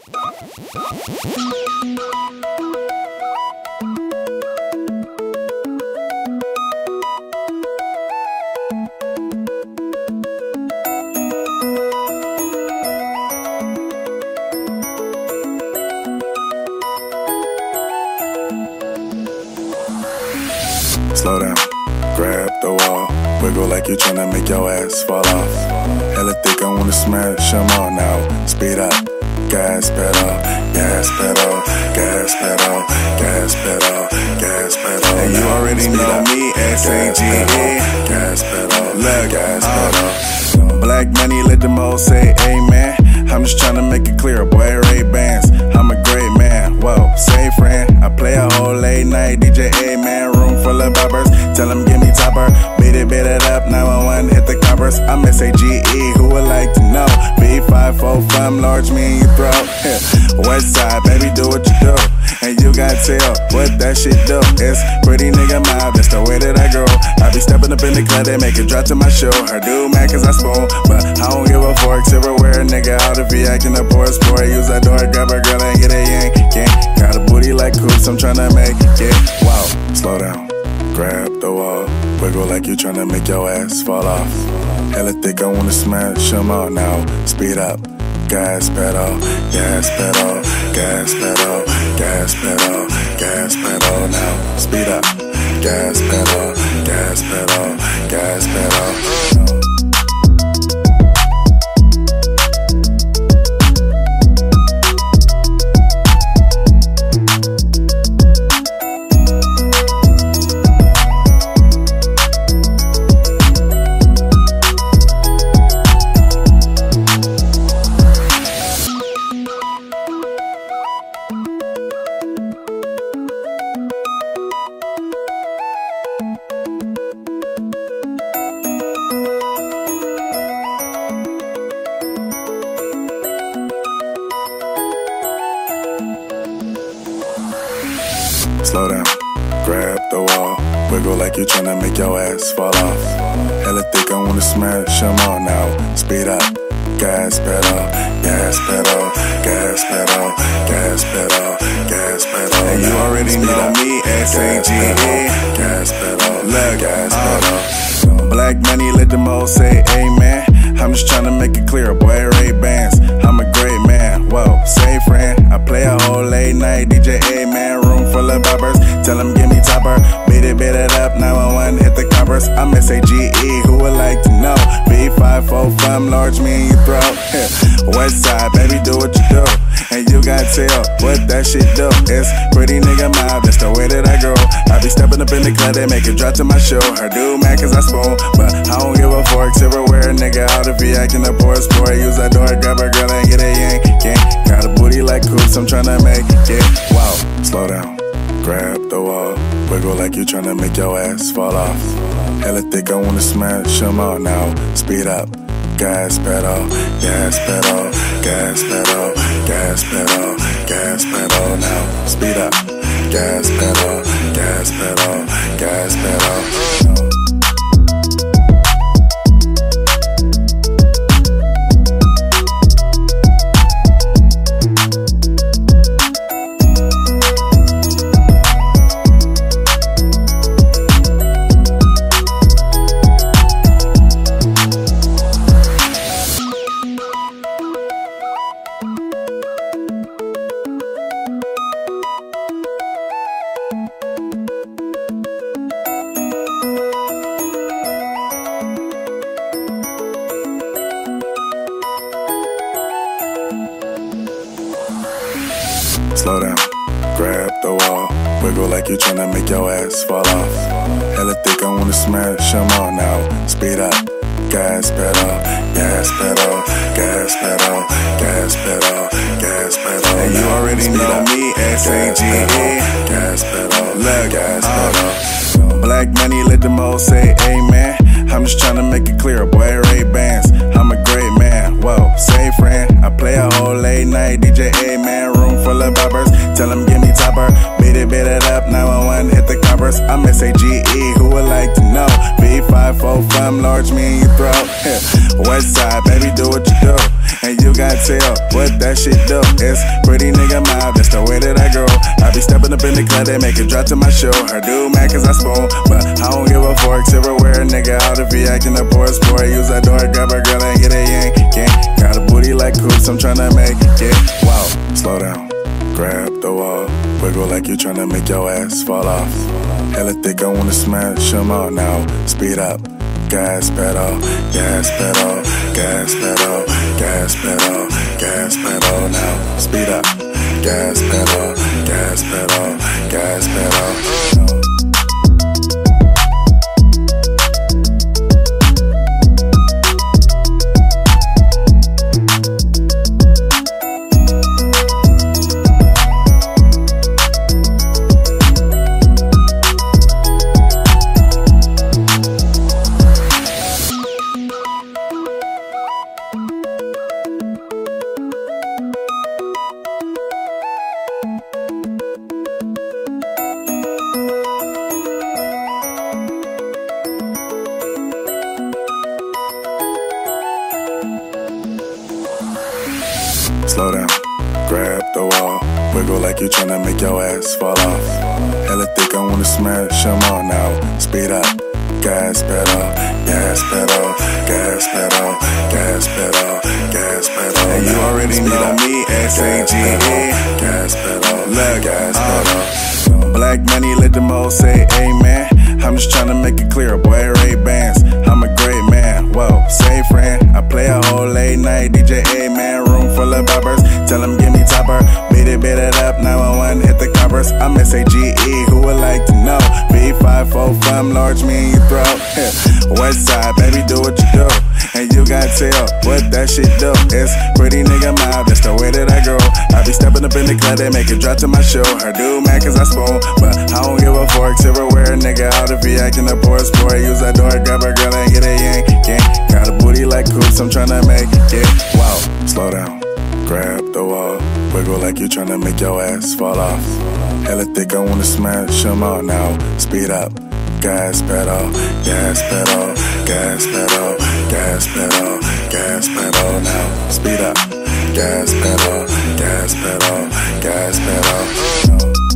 Slow down, grab the wall, wiggle like you tryna make your ass fall off. Hella thick, I wanna smash them all now. Speed up, gas pedal, gas pedal, gas pedal, gas pedal, gas pedal. And you already know me, S-A-G-E. Gas pedal, look, gas pedal. Black money, let them all say amen. I'm just tryna make it clear, boy, Ray-Bans. I'm a great man, whoa, say friend. I play a whole late night DJ, amen. Room full of boppers, tell them give me topper. Beat it up, 911, hit the coppers. I'm S-A-G-E, who would like to know? B545, large me in your throat. West side, baby, do what you do. And you got tell what that shit do. It's pretty nigga mob, that's the way that I grow. I be stepping up in the club, they make it drop to my show. Her do mad cause I spoon, but I don't give a fork. Silverware, nigga, out if he acting a poor sport. Use that door, grab a girl and get a yank. Got a booty like coops, I'm tryna make it. Wow, slow down, grab the wall, wiggle like you tryna make your ass fall off. Hella thick, I wanna smash them all now. Speed up, gas pedal, gas pedal, gas pedal, gas pedal, gas pedal now. Speed up, gas pedal, gas pedal, gas pedal. Slow down, grab the wall, wiggle like you tryna make your ass fall off. Hella thick, I wanna smash them all now. Speed up, gas pedal, gas pedal, gas pedal, gas pedal, gas pedal. And you already know me, S-A-G-E. Gas pedal, look, gas pedal. Black money, let them all say amen. I'm just tryna make it clear, boy, Ray-Bans. I'm a great man, whoa, say friend. I play a whole late night DJ, amen. Room full of boppers, tell them give me topper. Beat it up, 911, hit the coppers. I'm S-A-G-E, who would like to know? B545, large me in your throat. West side, baby, do what you do. And you got tell what that shit do. It's pretty nigga mob, that's the way that I grow. I be stepping up in the club, they make it drop to my show. Her do mad cause I spoon, but I don't give a fork. Silverware, nigga, out if he acting a poor sport. Use that door, grab a girl and get a yank. Got a booty like coops, I'm tryna make it. Wow, slow down, grab the wall, wiggle like you tryna make your ass fall off. Hella thick, I wanna smash them all now. Speed up, gas pedal, gas pedal, gas pedal, gas pedal, gas pedal now. Speed up, gas pedal, gas pedal, gas pedal. Slow down, grab the wall, wiggle like you tryna make your ass fall off. Hella thick, I wanna smash them all now. Speed up, gas pedal, gas pedal, gas pedal, gas pedal, gas pedal. And you already know me, S-A-G-E. Gas pedal, look, gas pedal. Black money, let them all say amen. I'm just tryna make it clear, boy, Ray-Bans. I'm a great man, whoa, say friend. I play a whole late night DJ, amen. Room full of boppers, tell them give me topper. Beat it up, 911, hit the coppers. I'm S-A-G-E, who would like to know? B545, large me in your throat. West side, baby, do what you do. And you got tell what that shit do. It's pretty nigga mild, that's the way that I grow. I be stepping up in the club, they make it drop to my show. Her dude mad cause I spoon, but I don't give a fork. Silverware, nigga out if he acting a poor sport. Use that door, grab a girl and get a yank. Got a booty like coops, I'm tryna make it. Wow, slow down, grab the wall. Wiggle like you tryna make your ass fall off. Hella thick, I wanna smash them all now. Speed up, gas pedal, gas pedal, gas pedal, gas pedal, gas pedal now. Speed up, gas pedal, gas pedal, gas pedal. Slow down, grab the wall. Wiggle like you tryna make your ass fall off. Hella thick, I wanna smash them all now. Speed up, gas pedal, gas pedal, gas pedal, gas pedal, gas pedal. And you already know me, Sage, gas pedal, look, gas pedal. Black money, let them all say amen. I'm just tryna make it clear, boy, Ray-Bans. I'm a great man, whoa, say friend. I play a whole late night DJ, man. Room full of boppers, tell them give me topper. Beat it up, 911, hit the coppers. I'm S-A-G-E, who would like to know? B545, large me in your throat. West side, baby, do what you do. And you got tell what that shit do. It's pretty nigga mild, that's the way that I grow. I be stepping up in the club, they make it drop to my show. Her dude mad cause I spoon, but I don't give a fork. Silverware, nigga out if he acting a poor sport. Use that door, grab a girl and get a yank. Got a booty like coops, I'm tryna make it. Wow, slow down, grab the wall. Wiggle like you tryna make your ass fall off. Hella thick, I wanna smash them all now. Speed up, gas pedal, gas pedal, gas pedal, gas pedal, gas pedal now. Speed up, gas pedal, gas pedal, gas pedal.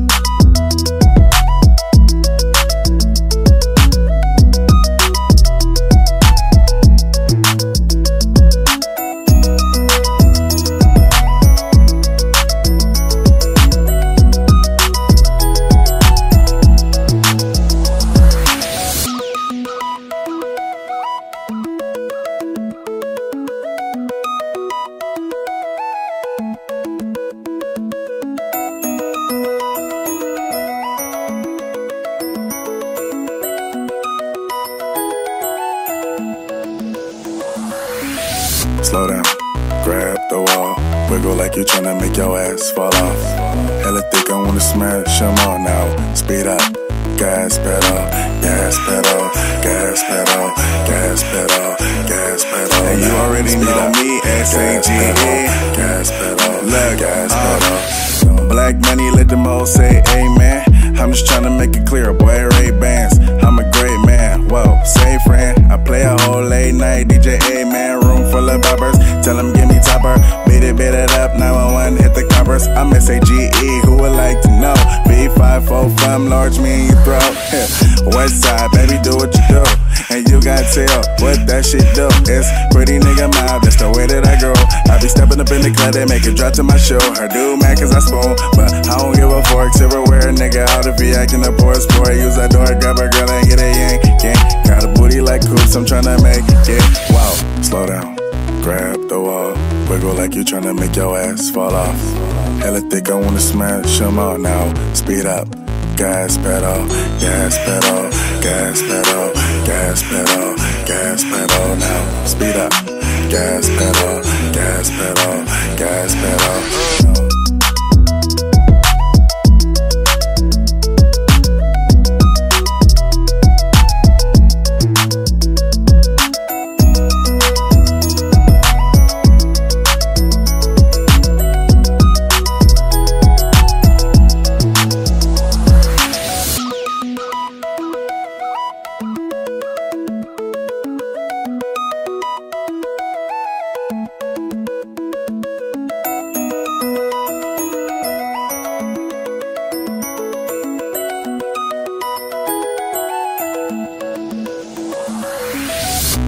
Slow down, grab the wall. Wiggle like you tryna make your ass fall off. Hella thick, I wanna smash them all now. Speed up, gas pedal, gas pedal, gas pedal, gas pedal, gas pedal. And you already know me, S-A-G, gas pedal, look, gas pedal. Black money, let them all say amen. I'm just tryna make it clear, boy, Ray-Bans. I'm a great man, whoa, say friend. I play a whole late night DJ, man. Room full of boppers, tell them give me topper. Beat it up, 911, hit the coppers. I'm S-A-G-E, who would like to know? B545, large me in your throat. West side, baby, do what you do. And you got tell what that shit do. It's pretty nigga mild, that's the way that I grow. I be stepping up in the club, they make it drop to my show. Her dude mad cause I spoon, but I don't give a fork. Silverware, nigga out if he acting a poor sport. Use that door, grab a girl and get a yank. Got a booty like coops, I'm tryna make it. Wow, slow down, grab the wall. Wiggle like you tryna make your ass fall off. Hella thick, I wanna smash them all now. Speed up, gas pedal, gas pedal, gas pedal, gas pedal, gas pedal now. Speed up, gas pedal, gas pedal, gas pedal.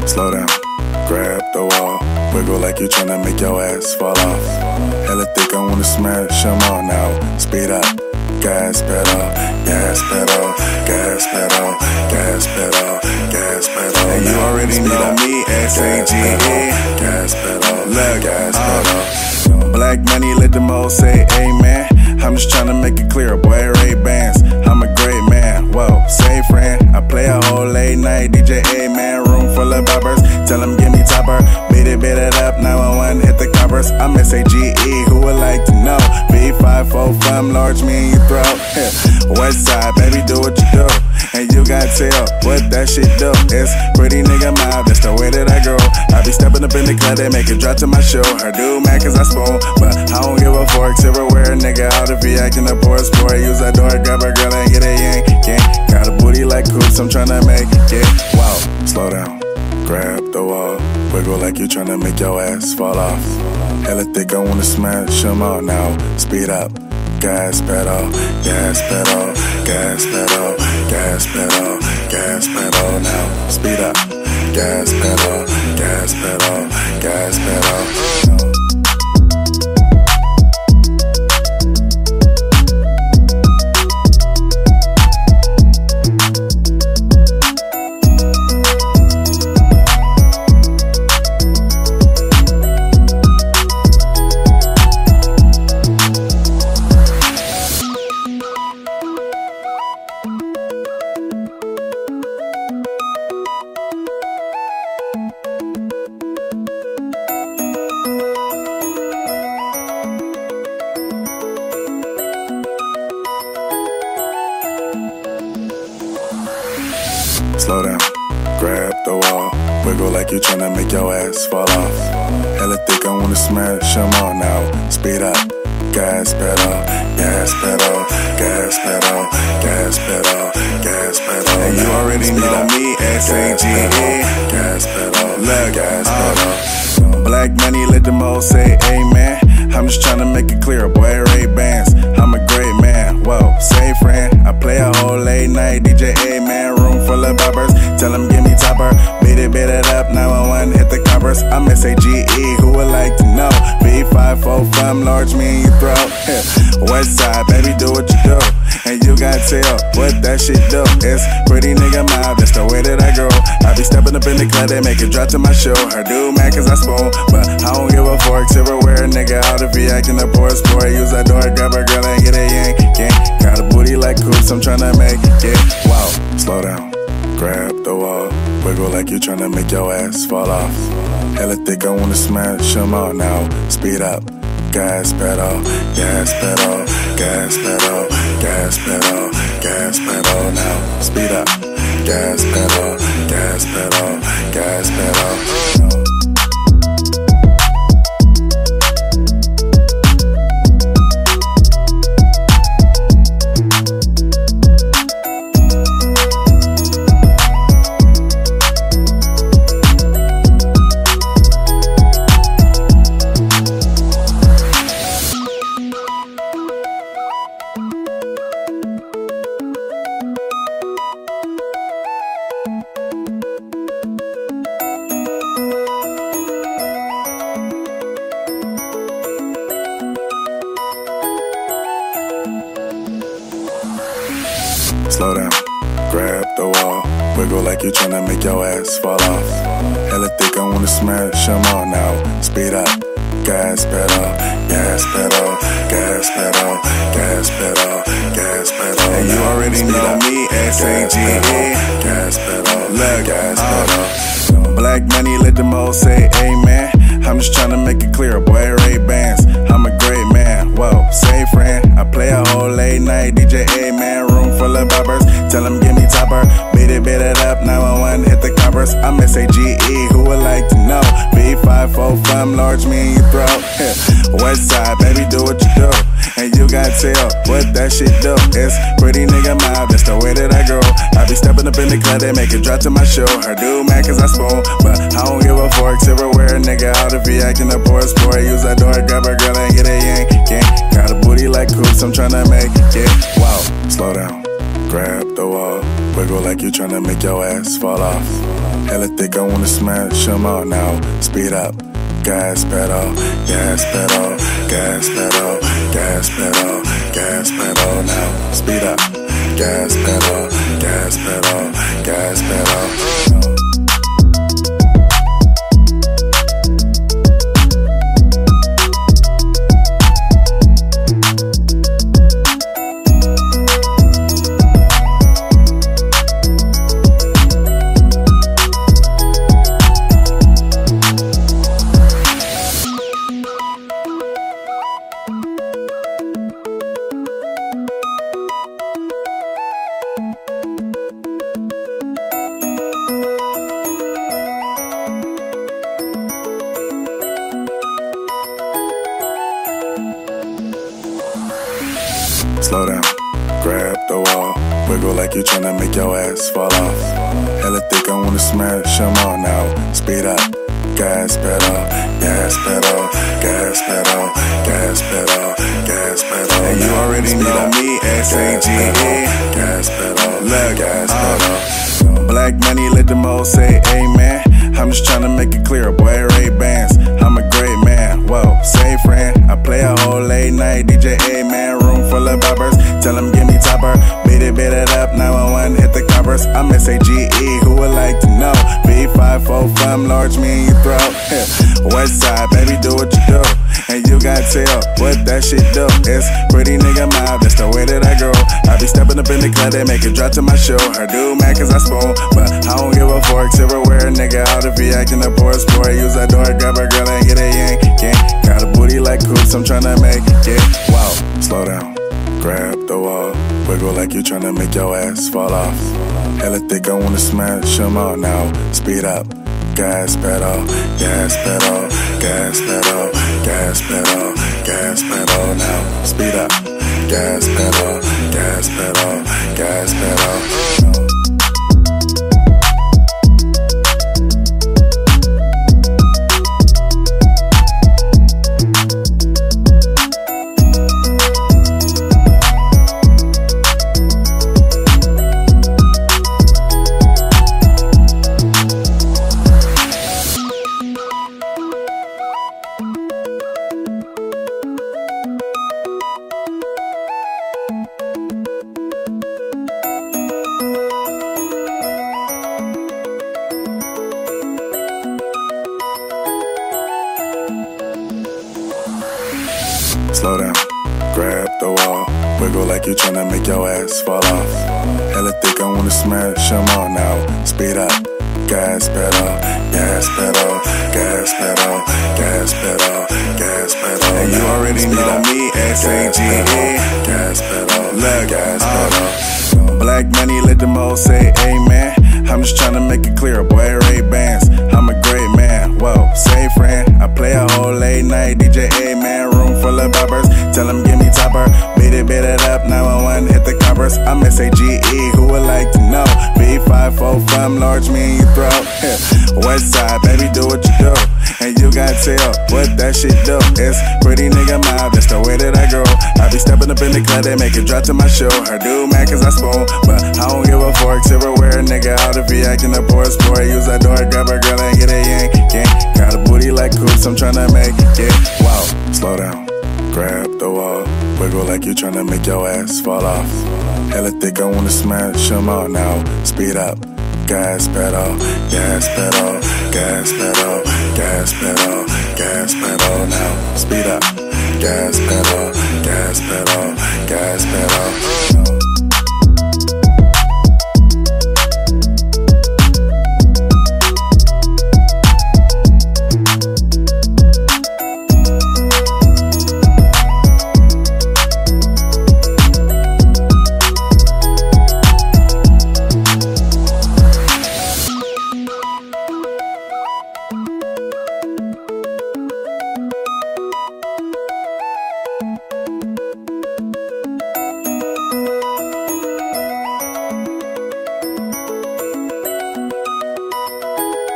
slow down, grab the wall, wiggle like you're tryna make your ass fall off. Hella thick, I wanna smash them all now. Speed up, gas pedal, gas pedal, gas pedal, gas pedal, gas pedal. And you already know me, Sage, gas pedal, look, gas pedal. Black money, let them all say amen. I'm just tryna make it clear, boy, Ray-Bans. I'm a great man, whoa, say friend. I play a whole late night DJ, man. Room full of boppers, tell them give me topper. Beat it up, 911, hit the coppers. I'm S-A-G-E, who would like to know? B545, large me in your throat. West side, baby, do what you do. And you got tell what that shit do. It's pretty nigga mob, that's the way that I grow. I be stepping up in the club, they make it drop to my show. Her do mad cause I spoon, but I don't give a fork. Silverware, nigga, out if he acting a poor sport. Use that door, grab a girl and get a yank. Got a booty like coops, I'm tryna make it. Wow, slow down, grab the wall, wiggle like you tryna make your ass fall off. Hella thick, I wanna smash them all now. Speed up, gas pedal, gas pedal, gas pedal, gas pedal, gas pedal now. Speed up, gas pedal, gas pedal, gas pedal. Slow down, grab the wall, wiggle like you're tryna make your ass fall off. Hella thick, I wanna smash them all now. Speed up, gas pedal, gas pedal, gas pedal, gas pedal, gas pedal. And you already know me, S-A-G, gas pedal, look, gas pedal. Black money, let them all say amen. I'm just tryna make it clear, boy, Ray-Bans. I'm a great man, whoa, say friend. I play a whole late night DJ, man. Room full of boppers, tell them give me topper. Beat it up, 911, hit the coppers. I'm S-A-G-E, who would like to know? B545, large me in your throat. West side, baby, do what you do. And you got tell what that shit do. It's pretty nigga mob, that's the way that I grow. I be stepping up in the club, they make it drop to my show. Her do mad cause I spoon, but I don't give a fork. Silverware, nigga, out if he acting a poor sport. Use that door, grab a girl and get a yank. Got a booty like coops, I'm tryna make it. Wow, slow down, grab the wall, wiggle like you're tryna make your ass fall off. Hella thick, I wanna smash them all now. Speed up, gas pedal, gas pedal, gas pedal, gas pedal, gas pedal now. Speed up, gas pedal, gas pedal, gas pedal. Slow down, grab the wall, wiggle like you're tryna make your ass fall off. Hella thick, I wanna smash them all now. Speed up, gas pedal, gas pedal, gas pedal, gas pedal, gas pedal. And you already know me, S-A-G, gas pedal, look, gas pedal. Black money, let them all say amen. I'm just tryna make it clear, boy, Ray-Bans. I'm a great man, whoa, say friend. I play a whole late night DJ, man. Room full of boppers, tell them give me topper. Beat it up, 911, hit the coppers. I'm S-A-G-E, who would like to know? B545, large me in your throat. West side, baby, do what you do. And you got tell what that shit do. It's pretty nigga mob, that's the way that I grow. I be stepping up in the club, they make it drop to my show. Her do mad cause I spoon, but I don't give a fork. Silverware, nigga, out if he acting a poor sport. Use that door, grab a girl and get a yank. Got a booty like coops, I'm tryna make it. Wow, slow down, grab the wall, wiggle like you tryna make your ass fall off. Hella thick, I wanna smash them all now. Speed up, gas pedal, gas pedal, gas pedal, gas pedal, gas pedal now. Speed up, gas pedal, gas pedal, gas pedal. Slow down, grab the wall, wiggle like you tryna make your ass fall off. Hella thick, I wanna smash them all now. Speed up, gas pedal, gas pedal, gas pedal, gas pedal, gas pedal. And you already know me, S-A-G-E. Gas pedal, look, gas pedal. Black money, let them all say amen. I'm just tryna make it clear, boy, Ray-Bans. I'm a great man, whoa, say friend. I play a whole late night DJ, man. Room full of boppers, tell them give me topper. Beat it up, 911, hit the coppers. I'm S-A-G-E, who would like to know? B545, large me in your throat. West side, baby, do what you do. And you got tell what that shit do. It's pretty nigga mob, that's the way that I grow. I be stepping up in the club, they make it drop to my show. Her do mad cause I spoon, but I don't give a fork. Silverware, nigga, out if he acting a poor sport. Use that door, grab a girl and get a yank. Got a booty like coops, I'm tryna make it. Wow, slow down, grab the wall, wiggle like you tryna make your ass fall off. Hella thick, I wanna smash them all now. Speed up, gas pedal, gas pedal, gas pedal, gas pedal, gas pedal now. Speed up, gas pedal, gas pedal, gas pedal. Slow down, grab the wall, wiggle like you tryna make your ass fall off. Hella thick, I wanna smash them all now. Speed up, gas pedal, gas pedal, gas pedal, gas pedal, gas pedal. And you already know me, S-A-G-E. Gas pedal, look, gas pedal. Black money, let them all say amen. I'm just tryna make it clear, boy, Ray-Bans. I'm a great man, whoa, say friend. I play a whole late night DJ, man. Room full of boppers, tell them give me topper. Beat it up, 911, hit the coppers. I'm S-A-G-E, who would like to know? B545, large me in your throat. West side, baby, do what you do. And you got tell what that shit do. It's pretty nigga mob, that's the way that I grow. I be stepping up in the club, they make it drop to my show. Her do mad cause I spoon, but I don't give a fork. Silverware, nigga, out if he acting a poor sport. Use that door, grab a girl and get a yank. Got a booty like coops, I'm tryna make it. Wow, slow down, grab the wall, wiggle like you tryna make your ass fall off. Hella thick, I wanna smash them all now. Speed up, gas pedal, gas pedal, gas pedal, gas pedal, gas pedal now. Speed up, gas pedal, gas pedal, gas pedal.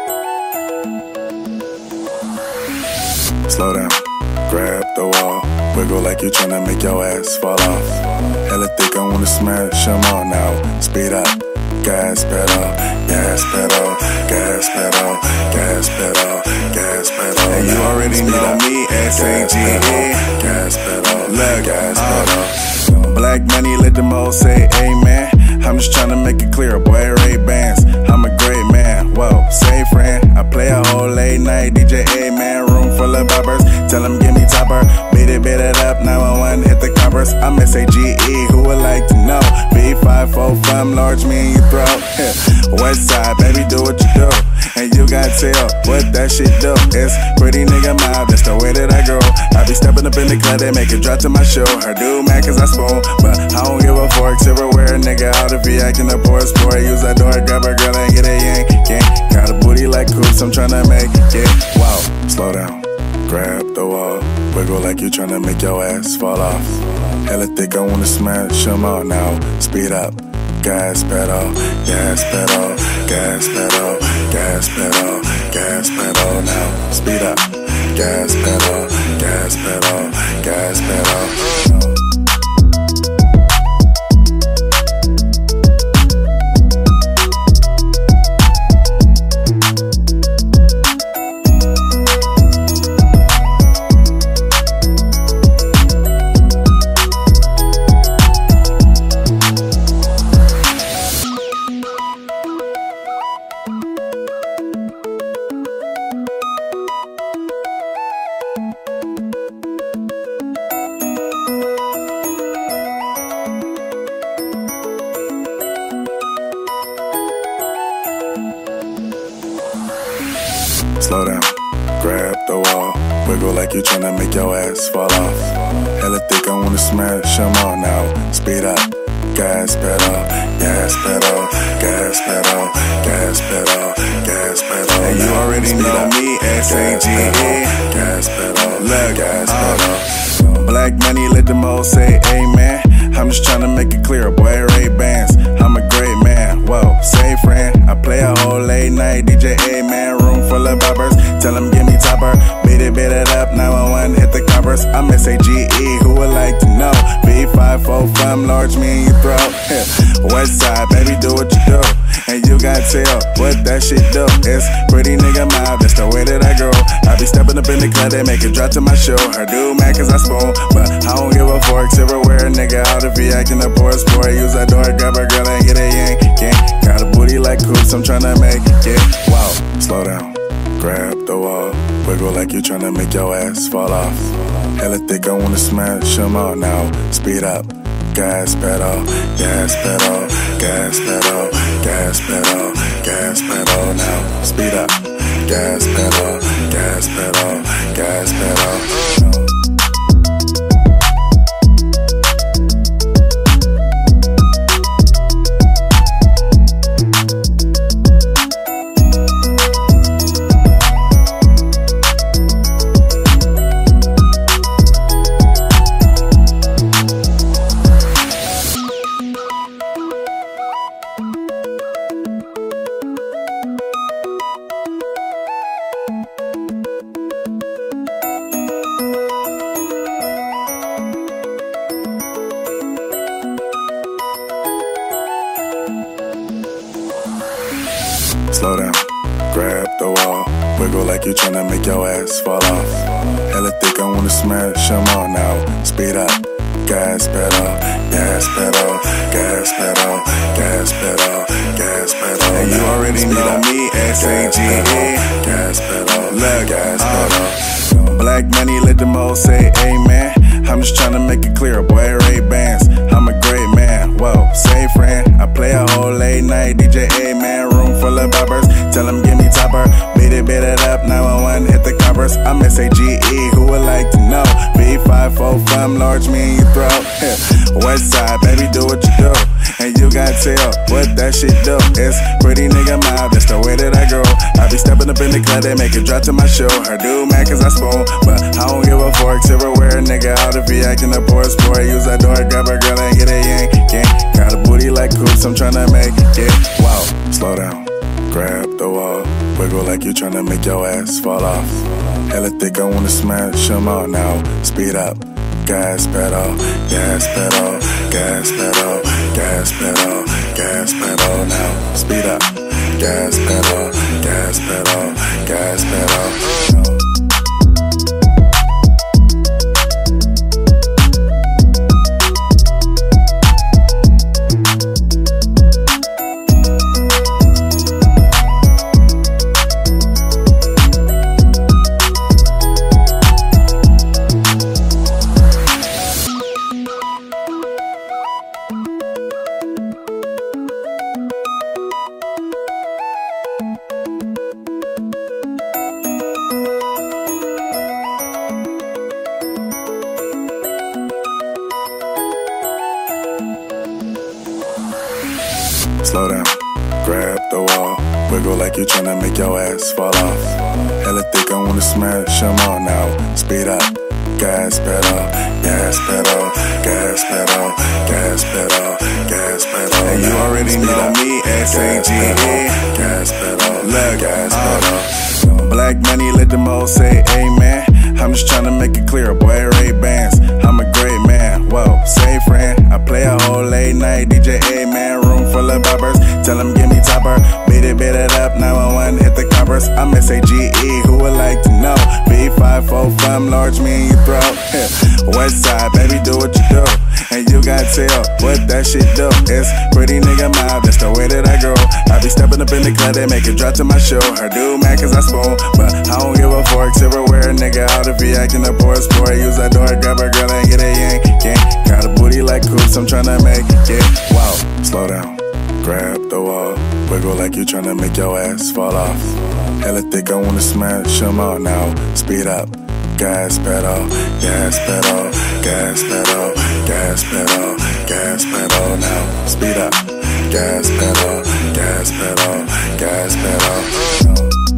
Slow down, grab the wall, wiggle like you tryna make your ass fall off. Hella thick, I wanna smash them all now. Speed up, gas pedal, gas pedal, gas pedal, gas pedal, gas pedal. And you already know me, S-A-G-E. Gas pedal, look, gas pedal. Black money, let them all say amen. I'm just tryna make it clear, boy, Ray-Bans. I'm a great man, whoa, say friend. I play a whole late night DJ, man. Room full of boppers, tell them give me topper. Beat it up, 911, hit the coppers. I'm S-A-G-E, who would like to know? B545, large me in your throat. West side, baby, do what you do. And you got tell what that shit do. It's pretty nigga mild, that's the way that I grow. I be stepping up in the club, they make it drop to my show. Her do mad cause I spoon, but I don't give a fork. Silverware, nigga, out if he acting a poor sport. Use that door, grab a girl and get a yank. Got a booty like coops, I'm tryna make it. Wow, slow down, grab the wall, wiggle like you tryna make your ass fall off. Hella thick, I wanna smash them all now. Speed up, gas pedal, gas pedal, gas pedal, gas pedal, gas pedal now. Speed up, gas pedal, gas pedal, gas pedal. Slow down, grab the wall, wiggle like you tryna make your ass fall off. Hella thick, I wanna smash them all now. Speed up, gas pedal, gas pedal, gas pedal, gas pedal, gas pedal. And you already know me, S-A-G-E. Gas pedal, look, gas pedal. Black money, let them all say amen. I'm just tryna make it clear, boy, Ray-Bans. I'm a great man, whoa, say friend. I play a whole late night DJ, man. Room full of boppers, tell them give me topper. Beat it up, 911, hit the coppers. I'm S-A-G-E, who would like to know? B545, large me in your throat. West side, baby, do what you do. And you got tell what that shit do. It's pretty nigga mild, that's the way that I grow. I be stepping up in the club, they make it drop to my show. Her do mad cause I spoon, but I don't give a fork. Silverware, nigga, out if he acting a poor sport. Use that door, grab a girl and get a yank. Got a booty like coops, I'm tryna make it. Wow, slow down, grab the wall, wiggle like you tryna make your ass fall off. Hella thick, I wanna smash them all now. Speed up, gas pedal, gas pedal, gas pedal, gas pedal, gas pedal now. Speed up, gas pedal, gas pedal, gas pedal. Slow down, grab the wall, wiggle like you tryna make your ass fall off. Hella thick, I wanna smash them all now. Speed up, gas pedal, gas pedal, gas pedal, gas pedal, gas pedal. And you already know me, S-A-G-E. Gas pedal, look, gas pedal. Black money, let them all say amen. I'm just tryna make it clear, boy, Ray-Bans. I'm a great man, whoa, say friend. I play a whole late night DJ, man. Room full of boppers, tell them give me topper. Beat it up, 911, hit the coppers. I'm S-A-G-E, who would like to know? B545, large me in your throat. West side, baby, do what you do. And you got tell what that shit do. It's pretty nigga mild, that's the way that I grow. I be stepping up in the club, they make it drop to my show. Her do mad cause I spoon, but I don't give a fork. Silverware, nigga, out if he acting a poor sport. Use that door, grab a girl and get a yank. Got a booty like coops, I'm tryna make it. Wow, slow down, grab the wall, wiggle like you tryna make your ass fall off. Hella thick, I wanna smash them all now. Speed up, gas pedal, gas pedal, gas pedal, gas pedal, gas pedal. Now speed up, gas pedal, gas pedal, gas pedal. Slow down, grab the wall, wiggle like you're tryna make your ass fall off. Hella thick, I wanna smash them all now. Speed up, gas pedal, gas pedal, gas pedal, gas pedal, gas pedal. And you already know me, S-A-G-E, gas pedal, look, gas pedal. Black money, let them all say amen. I'm just tryna make it clear, boy, Ray-Bans. I'm a great man, whoa, say friend. I play a whole late night DJ, man. Room full of boppers, tell them give me topper. Beat it up, 911, hit the coppers. I'm S-A-G-E, who would like to know? B545, large me in your throat. West side, baby, do what you do. And you got tell what that shit do. It's pretty nigga mob, that's the way that I grow. I be stepping up in the club, they make it drop to my show. Her do mad cause I spoon, but I don't give a fork. Silverware, nigga, out if he acting a poor sport. Use that door, grab a girl and get a yank. Got a booty like coops, I'm tryna make it. Wow, slow down, grab the wall, wiggle like you tryna make your ass fall off. Hella thick, I wanna smash them all now. Speed up, gas pedal, gas pedal, gas pedal, gas pedal, gas pedal. Now speed up, gas pedal, gas pedal, gas pedal.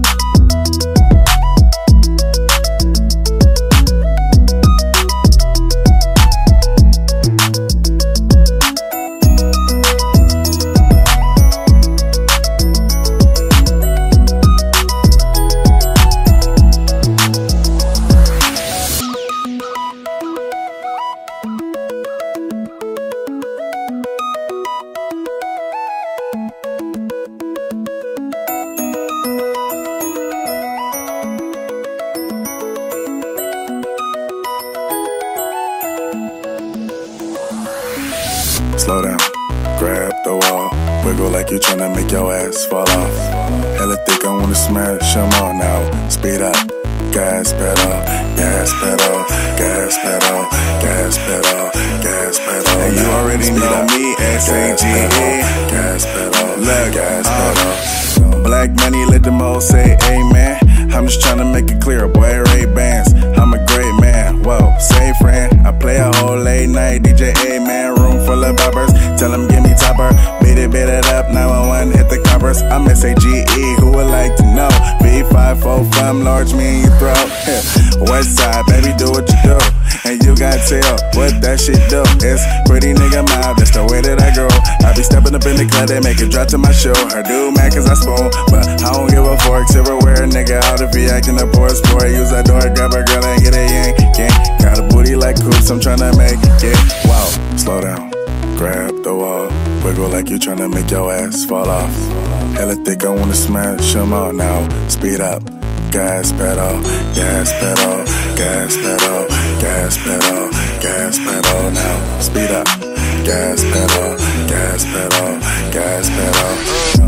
Slow down, grab the wall, wiggle like you're tryna make your ass fall off. Hella thick, I wanna smash them all now. Speed up, gas pedal, gas pedal, gas pedal, gas pedal, gas pedal. And you already know me, S-A-G-E, gas pedal, look, gas pedal. Black money, let them all say amen. I'm just tryna make it clear, boy, Ray-Bans. I'm a great man, whoa, say friend. I play a whole late night DJ, man. Room full of boppers, tell them give me topper. Beat it up, 911, hit the coppers. I'm S-A-G-E, who would like to know? B545, large me in your throat. West side, baby, do what you do. And you got tell what that shit do. It's pretty nigga mob, that's the way that I grow. I be stepping up in the club, they make it drop to my show. Her do mad cause I spoon, but I don't give a fork. Silverware, nigga, out if he acting a poor sport. Use that door, grab a girl and get a yank. Got a booty like coops, I'm tryna make it. Wow, slow down, grab the wall, wiggle like you tryna make your ass fall off. Hella thick, I wanna smash them all now. Speed up, gas pedal, gas pedal, gas pedal, gas pedal, gas pedal. Now speed up, gas pedal, gas pedal, gas pedal.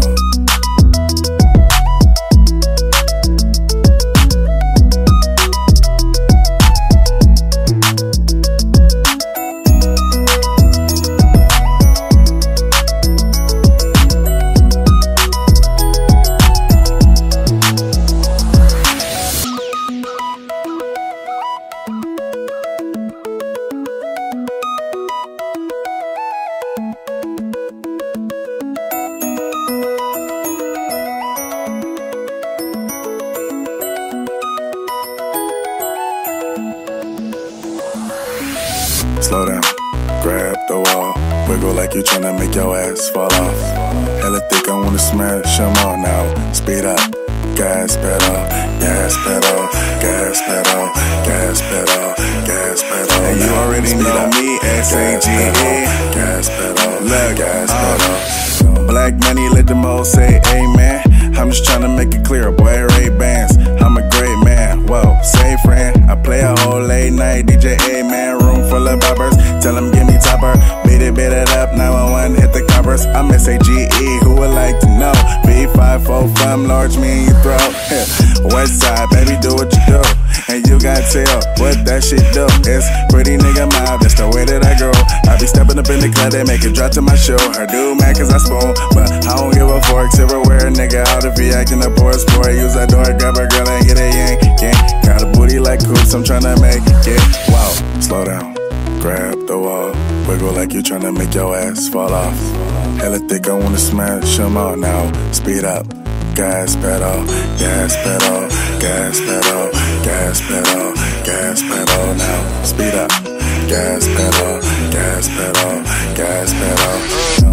Slow down, grab the wall, wiggle like you're tryna make your ass fall off. Hella thick, I wanna smash them all now. Speed up, gas pedal, gas pedal, gas pedal, gas pedal, gas pedal. And you already know me, S-A-G-E. Gas pedal, Look, gas pedal. Black money, let them all say amen. I'm just tryna make it clear, boy, Ray-Bans. I'm a great man, whoa, say friend. I play a whole late night DJ, man. Room full of boppers, tell them give me topper. Beat it up, 911, hit the coppers. I'm S-A-G-E, who would like to know? B545, large me in your throat. West side, baby, do what you do. And you gotta tell what that shit do. It's pretty nigga mild, that's the way that I grow. I be stepping up in the club, they make it drop to my show. Her do mad cause I spoon, but I don't give a fork. Silverware, nigga, out if he acting a poor sport. Use that door, grab a girl and get a yank. Got a booty like coops, I'm tryna make it. Wow, slow down, grab the wall. Wiggle like you tryna make your ass fall off. Hella thick, I wanna smash them all now. Speed up, gas pedal, gas pedal, gas pedal, gas pedal, gas pedal now. Speed up, gas pedal, gas pedal, gas pedal.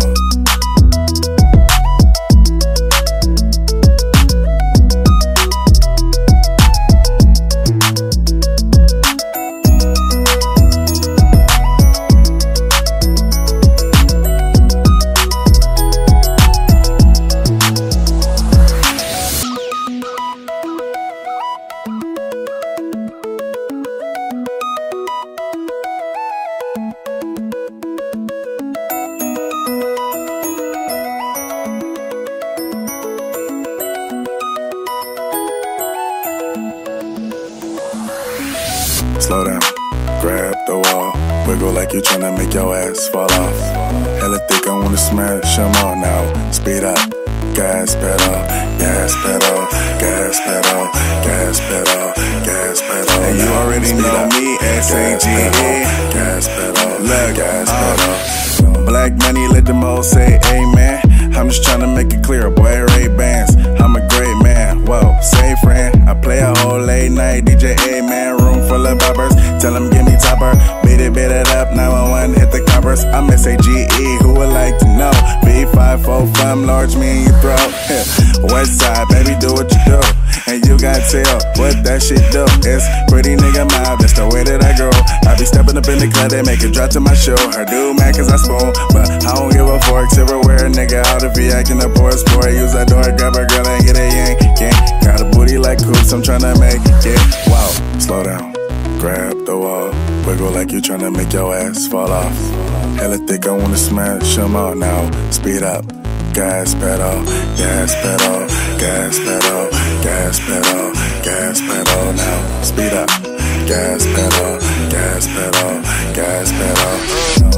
Slow down, grab the wall. Wiggle like you tryna make your ass fall off. Hella thick, I wanna smash them all now. Speed up, gas pedal, gas pedal, gas pedal, gas pedal, gas pedal. And you already know me, S-A-G-E. Gas pedal, look, gas pedal. Black money, let them all say amen. I'm just tryna make it clear, boy, Ray-Bans. I'm a great man, whoa, say friend. I play a whole late night DJ, man. Room full of boppers, tell them give me topper. Beat it up, 911, hit the coppers. I'm S-A-G-E, who would like to know? B545, large me in your throat. West side, baby, do what you do. And you gotta tell what that shit do. It's pretty nigga mild, that's the way that I grow. I be stepping up in the club, they make it drop to my show. Her do mad cause I spoon, but I don't give a fork. Silverware, nigga, out if he acting a poor sport. Use that door, grab a girl and get a yank. Got a booty like coops, I'm tryna make it. Wow, slow down, grab the wall. Wiggle like you tryna make your ass fall off. Hella thick, I wanna smash them all now. Speed up, gas pedal, gas pedal, gas pedal, gas pedal, gas pedal now. Speed up, gas pedal, gas pedal, gas pedal.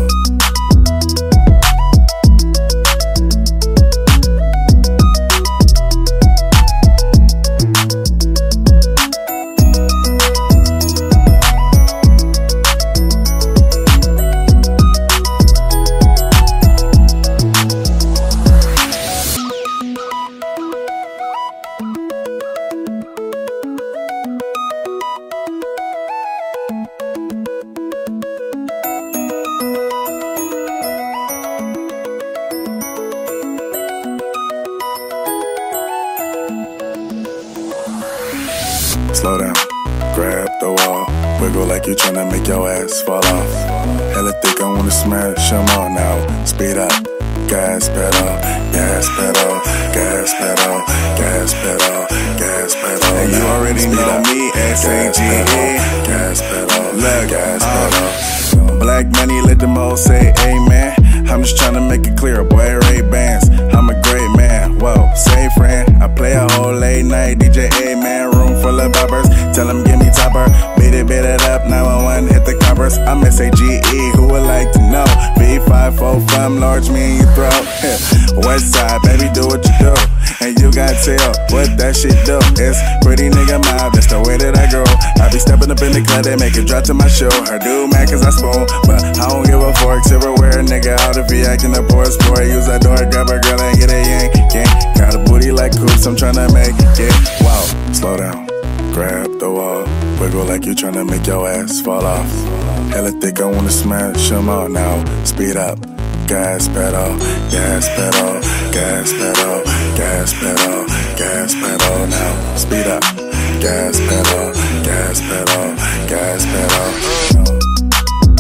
Slow down, grab the wall. Wiggle like you tryna make your ass fall off. Hella thick, I wanna smash them all now. Speed up, gas pedal, gas pedal, gas pedal, gas pedal, gas pedal. And you already know me, S-A-G-E. Gas pedal, look, gas pedal. Black money, let them all say amen. I'm just tryna make it clear, boy, Ray-Bans. I'm a great man, whoa, say friend. I play a whole late night DJ, man. Room full of boppers, tell them give me topper. Beat it up, 911, hit the coppers. I'm S-A-G-E, who would like to know? B545, large me in your throat. West side, baby, do what you do. And you gotta tell what that shit do. It's pretty nigga mild, that's the way that I grow. I be stepping up in the club, they make it drop to my show. Her do mad cause I spoon, but I don't give a fork. Silverware, nigga, out if he acting a poor sport. Use that door, grab a girl and get a yank. Got a booty like coops, I'm tryna make it. Wow, slow down, grab the wall. Wiggle like you tryna make your ass fall off. Hella thick, I wanna smash them all now. Speed up, gas pedal, gas pedal, gas pedal, gas pedal, gas pedal now. Speed up, gas pedal, gas pedal, gas pedal.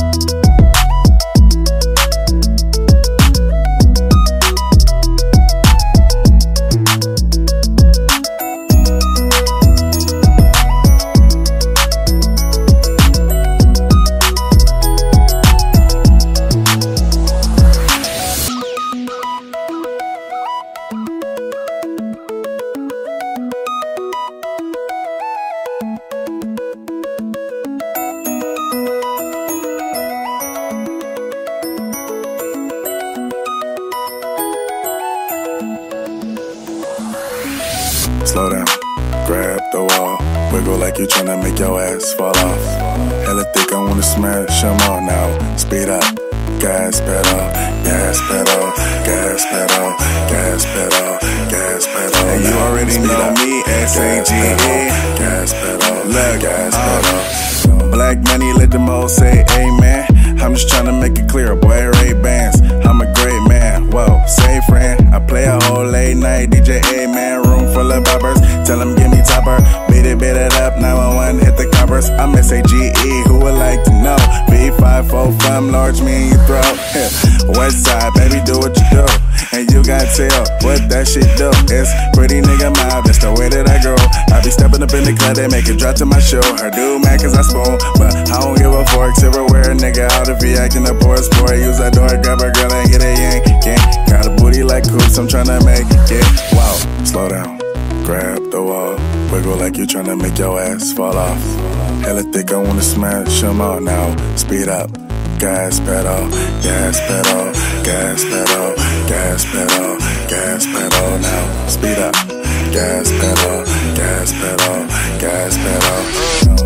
slow down, grab the wall, wiggle like you tryna make your ass fall off. Hella thick, I wanna smash them all now. Speed up, gas pedal, gas pedal, gas pedal, gas pedal, gas pedal. And you already know me, S-A-G-E. Gas pedal, look, gas pedal. Black money, let them all say amen. I'm just tryna make it clear, boy, Ray-Bans. I'm a great man, whoa, say friend. I play a whole late night DJ, man. Room full of boppers, tell them give me topper. Beat it up, 911, hit the coppers. I'm S-A-G-E, who would like to know? B545, large me in your throat. West side, baby, do what you do. And you got tell what that shit do. It's pretty nigga mob, that's the way that I grow. I be stepping up in the club, they make it drop to my show. Her do mad cause I spoon, but I don't give a fork. Silverware, nigga, out if he acting up for a sport. Use that door, grab a girl and get a yank. Got a booty like coops, I'm tryna make it. Wow, slow down, grab the wall, wiggle like you tryna make your ass fall off. Hella thick, I wanna smash them all now. Speed up, gas pedal, gas pedal, gas pedal, gas pedal, gas pedal now. Speed up, gas pedal, gas pedal, gas pedal.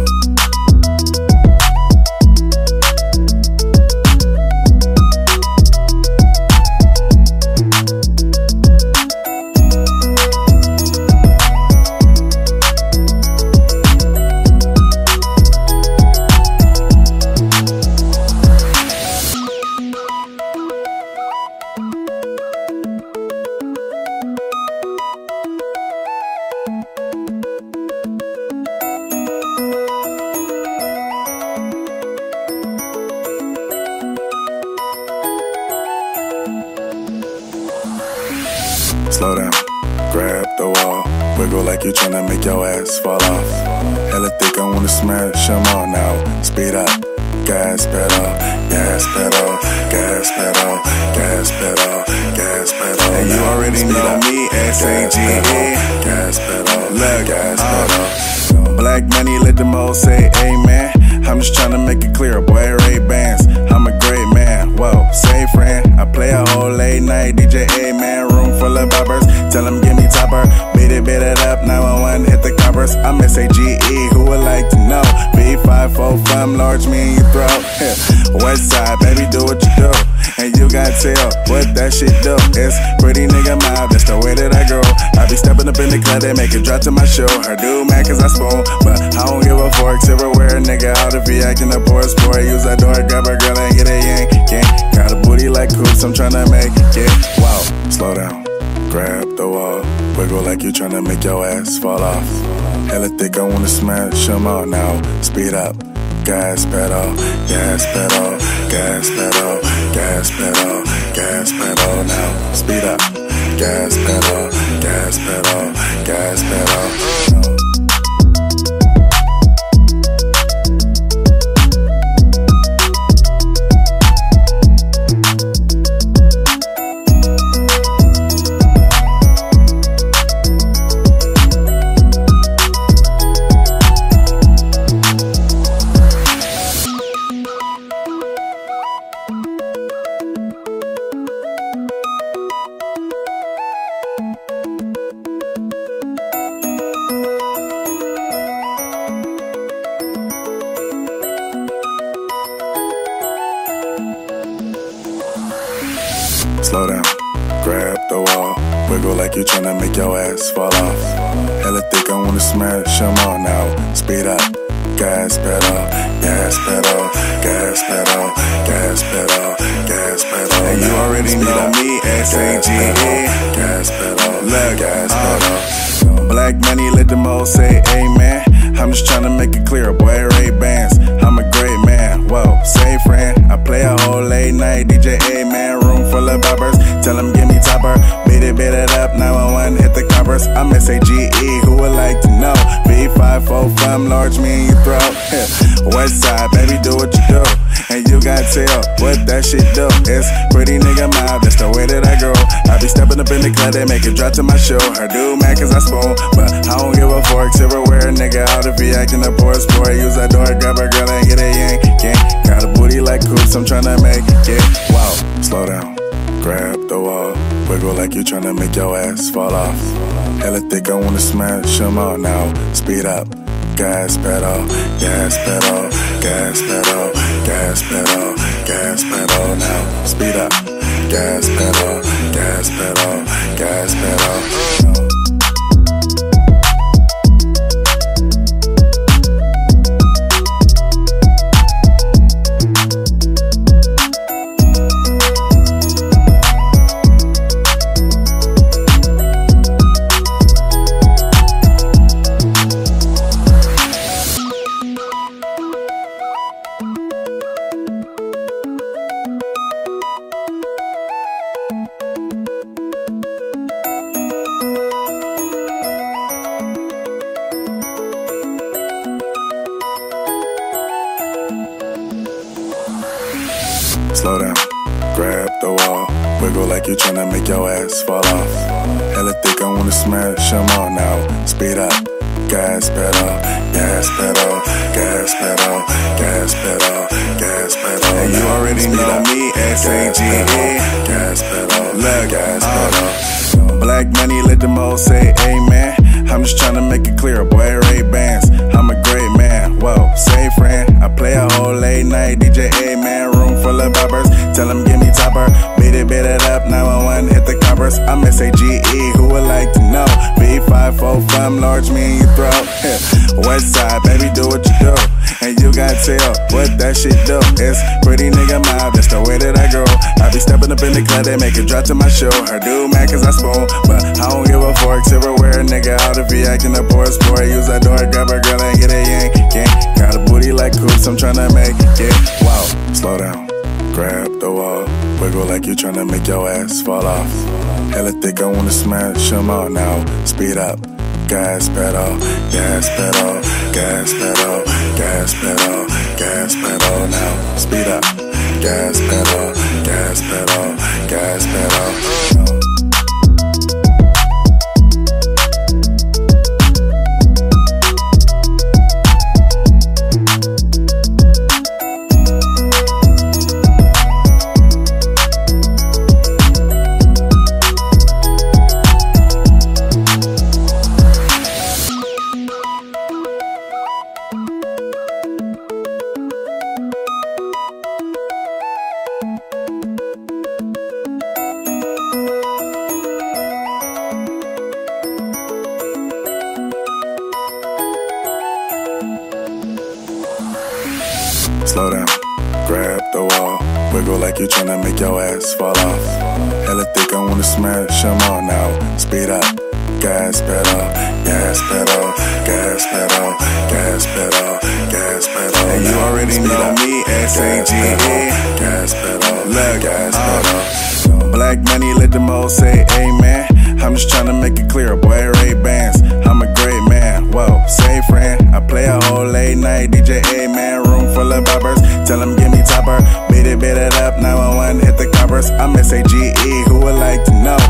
Slow down, grab the wall, wiggle like you tryna make your ass fall off. Hella thick, I wanna smash them all now. Speed up, gas pedal, gas pedal, gas pedal, gas pedal, gas pedal. And you already know me, S-A-G-E. Gas pedal, look, gas pedal. Black money, let them all say amen. I'm just tryna make it clear, boy, Ray-Bans. I'm a great man, whoa, say friend. I play a whole late night DJ, man. Room full of boppers, tell them give me topper. Beat it up, 911, hit the coppers. I'm S-A-G-E, who would like to know? B545, large me in your throat. West side, baby, do what you do. And you got tell what that shit do. It's pretty nigga mob, that's the way that I grow. I be stepping up in the club, they make it drop to my show. Her do mad cause I spoon, but I don't give a fork. Silverware, nigga, out if he acting up for a sport. Use that door, grab a girl and get a yank. Got a booty like coops, I'm tryna make it. Wow, slow down, grab the wall, wiggle like you tryna make your ass fall off. Hella thick, I wanna smash them all now. Speed up, gas pedal, gas pedal, gas pedal, gas pedal, gas pedal now. Speed up, gas pedal, gas pedal, gas pedal. Slow down, grab the wall, wiggle like you tryna make your ass fall off. Hella thick, I wanna smash them all now. Speed up, gas pedal, gas pedal, gas pedal, gas pedal, gas pedal. And you already know me, S-A-G-E. Gas pedal, look, gas pedal. Black money, let them all say amen. I'm just tryna make it clear, boy, Ray-Bans. I'm a great man, whoa, say friend. I play a whole late night DJ, man. Room full of boppers, tell them give me topper. Beat it up, 911, hit the coppers. I'm S-A-G-E, who would like to know? B545, large me in your throat. West side, baby, do what you do. And you got tell what that shit do. It's pretty nigga mob, that's the way that I grow. I be stepping up in the club, they make it drop to my show. Her do mad cause I spoon, but I don't give a fork. Silverware, nigga, out if he acting up for a sport. Use that door, grab a girl and get a yank. Got a booty like coops, I'm tryna make it. Wow, slow down, grab the wall, wiggle like you tryna make your ass fall off. Hella thick, I wanna smash them all now. Speed up, gas pedal, gas pedal, gas pedal, gas pedal, gas pedal now. Speed up, gas pedal, gas pedal, gas pedal. Slow down, grab the wall, wiggle like you tryna make your ass fall off. Hella thick, I wanna smash them all now. Speed up, gas pedal, gas pedal, gas pedal, gas pedal, gas pedal. And you already know me, Sage, gas pedal, gas pedal. Black money, let them all say amen. I'm just tryna make it clear, boy, Ray-Bans. I'm a great man, whoa, say friend. I play a whole late night DJ, man. Room full of boppers, tell them give me topper. Beat it up, 911, hit the coppers. I'm S-A-G-E, who would like to know? B545, large me in your throat. West side, baby, do what you do. And you got tell what that shit do. It's pretty nigga mild, that's the way that I grow. I be stepping up in the club, they make it drop to my show. Her do mad cause I spoon, but I don't give a fork. Silverware, nigga, out if he acting a poor sport. Use that door, grab a girl and get a yank. Got a booty like coops, I'm tryna make it. Wow, slow down, grab the wall, wiggle like you tryna make your ass fall off. Hella thick, I wanna smash them all now. Speed up, gas pedal, gas pedal, gas pedal, gas pedal, gas pedal now. Speed up, gas pedal, gas pedal, gas pedal. Slow down, grab the wall, wiggle like you tryna make your ass fall off. Hella thick, I wanna smash them all now. Speed up, gas pedal, gas pedal, gas pedal, gas pedal, gas pedal. And you already know me, S-A-G, gas pedal, gas pedal. Black money, let them all say amen. I'm just tryna make it clear, boy, Ray-Bans. I'm a great man, whoa, say friend. I play a whole late night DJ, man. Room full of boppers, tell them give me topper. Beat it up, 911, hit the coppers. I'm S-A-G-E, who would like to know?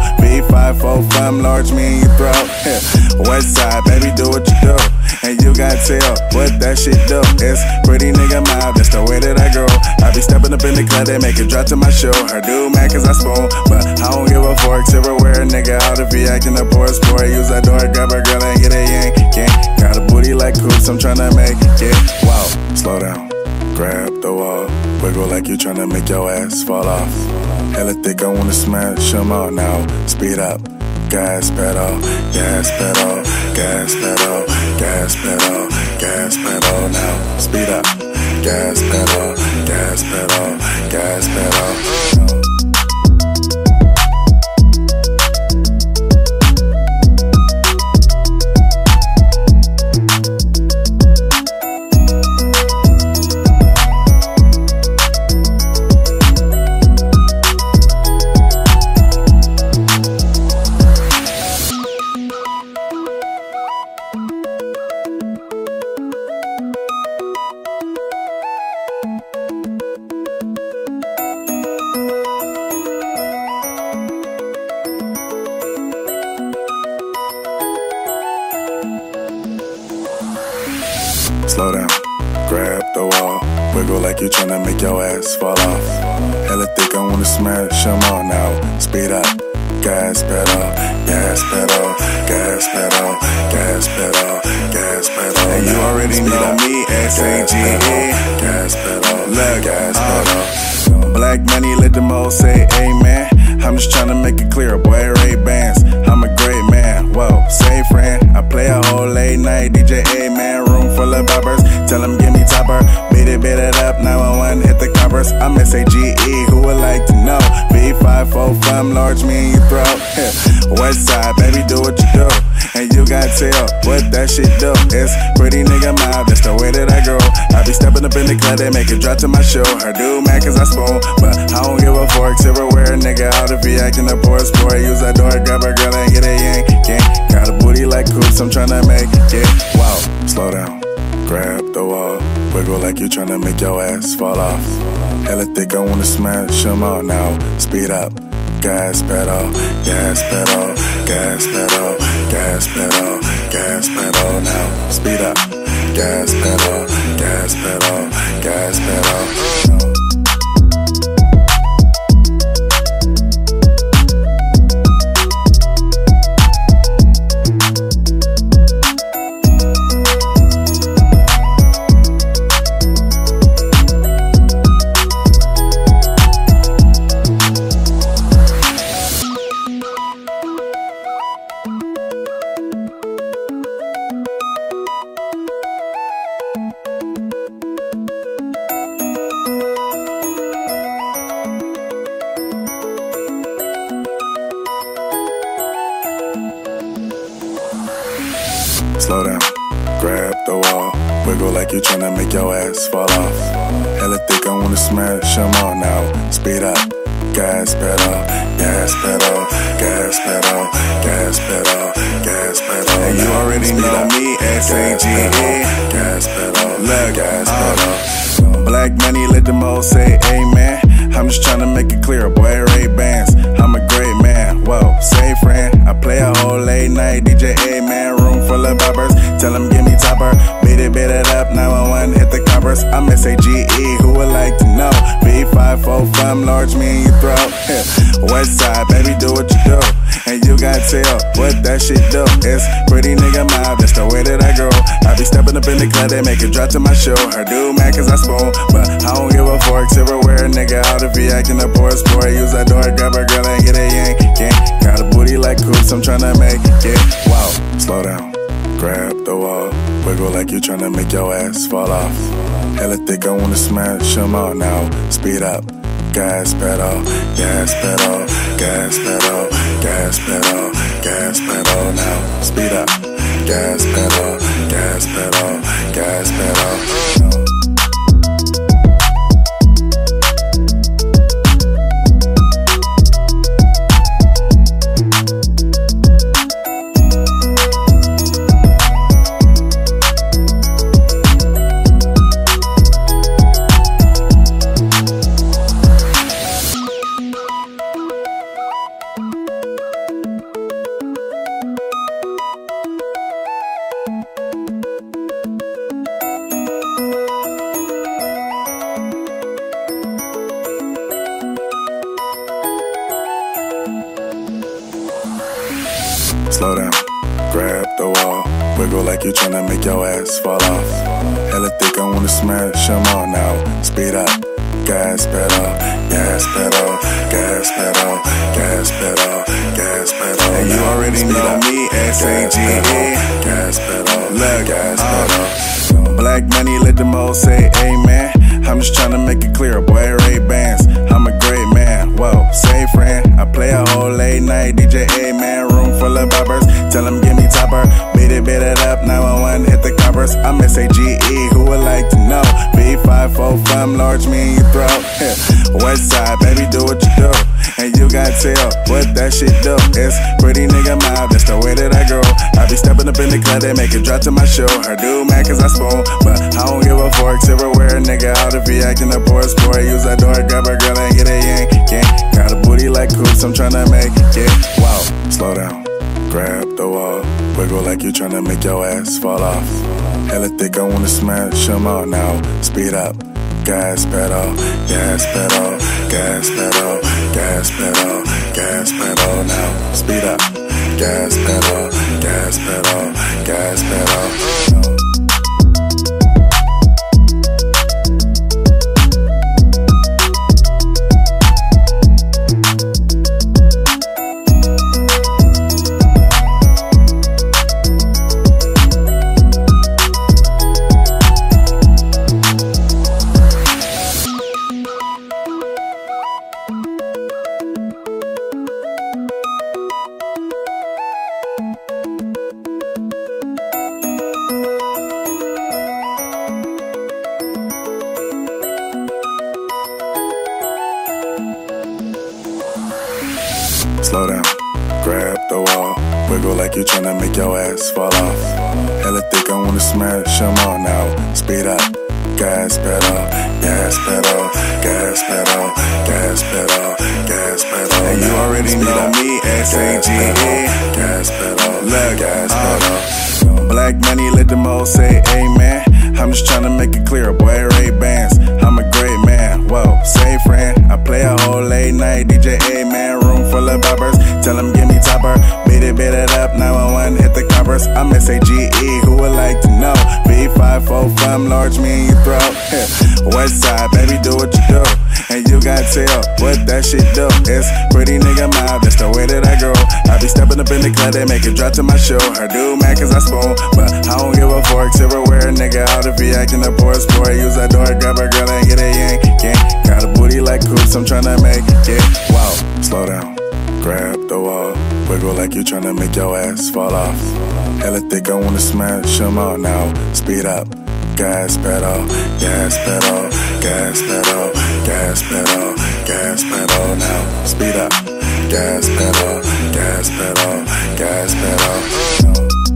B545, large me in your throat. West side, baby, do what you do. And you got tell what that shit do. It's pretty nigga mild, that's the way that I grow. I be stepping up in the club, they make it drop to my show. Her do mad cause I spoon, but I don't give a fork. Silverware, nigga, out if he acting a poor sport. Use that door, grab a girl and get a yank. Got a booty like coops, I'm tryna make it. Wow, slow down, grab the wall, wiggle like you tryna make your ass fall off. Hella thick, I wanna smash them all now. Speed up, gas pedal, gas pedal, gas pedal, gas pedal, gas pedal now. Speed up, gas pedal, gas pedal, gas pedal. Slow down, grab the wall, wiggle like you tryna make your ass fall off. Hella thick, I wanna smash them all now. Speed up, gas pedal, gas pedal, gas pedal, gas pedal, gas pedal. And you already know me, S-A-G-E. Gas pedal, look, gas pedal. Black money, let them all say amen. I'm just tryna make it clear, boy, Ray-Bans. I'm a great man, whoa, say friend. I play a whole late night DJ, man. Room full of boppers, tell them give me topper. Beat it up, 911, hit the coppers. I'm S-A-G-E, who would like to know? B545, large me in your throat. West side, baby, do what you do. And you got tell what that shit do. It's pretty nigga mob, that's the way that I grow. I be stepping up in the club, they make it drop to my show. Her do mad cause I spoon, but I don't give a fork. Silverware, nigga, out if he acting a poor sport. Use that door, grab a girl and get a yank. Got a booty like coops, I'm tryna make it. Wow, slow down, grab the wall. Wiggle like you tryna make your ass fall off. Hella thick, I wanna smash them all now. Speed up, gas pedal, gas pedal, gas pedal, gas pedal, gas pedal now. Speed up, gas pedal, gas pedal, gas pedal. Slow down, grab the wall. Wiggle like you tryna make your ass fall off. Hella thick, I wanna smash them all now. Speed up, gas pedal, gas pedal, gas pedal, gas pedal, gas pedal. And you already know me, S-A-G-E. Gas pedal, look, gas pedal. Black money, let them all say amen. I'm just tryna make it clear, boy, Ray-Bans. I'm a great man, whoa, say friend. I play a whole late night DJ, man. Room full of boppers, tell them give me topper. Beat it up, 911, hit the coppers. I'm S-A-G-E, who would like to know? B545, large me in your throat. West side, baby, do what you do. And you got tell what that shit do. It's pretty nigga mob, that's the way that I grow. I be stepping up in the club, they make it drop to my show. Her do mad cause I spoon, but I don't give a fork. Silverware, nigga, out if he acting a poor sport. Use that door, grab a girl and get a yank. Got a booty like coops, I'm tryna make it. Wow, slow down, grab the wall. Wiggle like you tryna make your ass fall off. Hella thick, I wanna smash them all now. Speed up, gas pedal, gas pedal, gas pedal, gas pedal, gas pedal now. Speed up, gas pedal, gas pedal, gas pedal. Slow down, grab the wall. Wiggle like you tryna make your ass fall off. Hella thick, I wanna smash them all now. Speed up, gas pedal, gas pedal, gas pedal, gas pedal, gas pedal. And you already know me, S-A-G-E. Gas pedal, look, gas pedal. Black money, let them all say amen. I'm just tryna make it clear, boy, Ray-Bans. I'm a great man, whoa, say friend. I play a whole late night DJ, man. Room full of boppers, tell them give me topper. Beat it up, 911, hit the coppers. I'm S-A-G-E, who would like to know? B545, large me in your throat. West side, baby, do what you do. And you got tell what that shit do. It's pretty nigga mob, that's the way that I grow. I be stepping up in the club, they make it drop to my show. Her do mad cause I spoon, but I don't give a fork. Silverware, nigga, out if he acting a poor sport. Use that door, grab a girl and get a yank. Got a booty like coops, I'm tryna make it. Wow, slow down, grab the wall. Wiggle like you tryna make your ass fall off. Hella thick, I wanna smash them all now. Speed up, gas pedal, gas pedal, gas pedal, gas pedal, gas pedal. Now speed up, gas pedal, gas pedal, gas pedal. Slow down, grab the wall, wiggle like you're tryna make your ass fall off. Hella thick, I wanna smash them all now. Speed up, gas pedal, gas pedal, gas pedal, gas pedal, gas pedal. And you already know me, S-A-G-E. Gas pedal, look, gas pedal. Black money, let them all say amen. I'm just tryna make it clear, boy, Ray-Bans. I'm a great man, whoa, say friend. I play a whole late night DJ, man. Room full of boppers, tell them give me topper. Beat it up, 911, hit the coppers. I'm S-A-G-E, who would like to know? B545, large me in your throat. West side, baby, do what you do. And you got tell what that shit do. It's pretty nigga mob, that's the way that I grow. I be stepping up in the club, they make it drop to my show. Her do mad cause I spoon, but I don't give a fork. Silverware, nigga, out if he acting a poor sport. Use that door, grab a girl and get a yank, yank. Got a booty like coops, I'm tryna make it. Wow, slow down, grab the wall, wiggle like you tryna make your ass fall off. Hella thick, I wanna smash them all now. Speed up, gas pedal, gas pedal, gas pedal, gas pedal, gas pedal. Now speed up, gas pedal, gas pedal, gas pedal.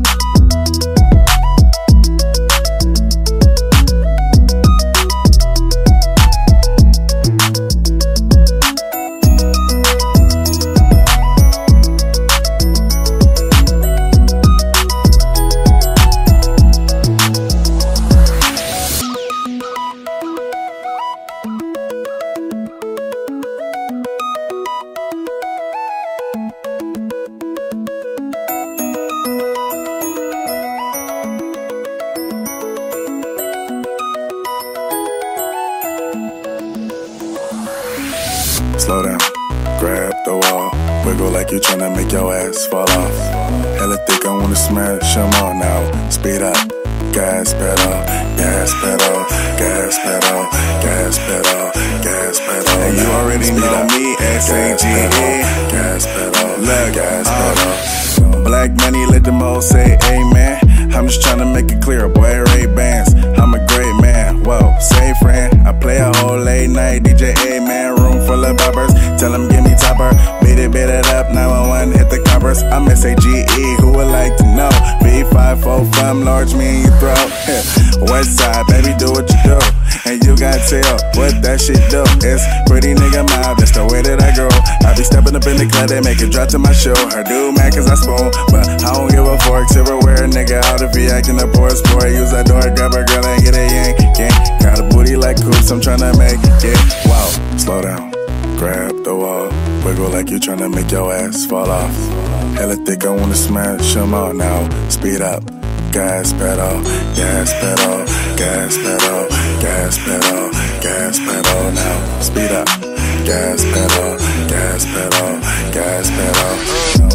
Slow down, grab the wall, wiggle like you're tryna make your ass fall off. Hella thick, I wanna smash them all now. Speed up, gas pedal, gas pedal, gas pedal, gas pedal, gas pedal. And you already know me, S-A-G-E. Gas pedal, look, gas pedal. Black money, let them all say amen. I'm just tryna make it clear, boy, Ray-Bans. I'm a great man, whoa, say friend. I play a whole late night DJ, man. Room full of boppers, tell them give me topper. Beat it up, 911, hit the coppers. I'm S-A-G-E, who would like to know? B545, large me in your throat. West side, baby, do what you do. And you got tell what that shit do. It's pretty nigga mob, that's the way that I grow. I be stepping up in the club, they make it drop to my show. Her do mad cause I spoon, but I don't give a fork. Silverware, nigga, out if he acting a poor sport. Use that door, grab a girl and get a yank, yank. Got a booty like coops, I'm tryna make it. Wow, slow down, grab the wall, wiggle like you tryna make your ass fall off. Hella thick, I wanna smash them all now. Speed up, gas pedal, gas pedal, gas pedal, gas pedal, gas pedal. Now speed up, gas pedal, gas pedal, gas pedal.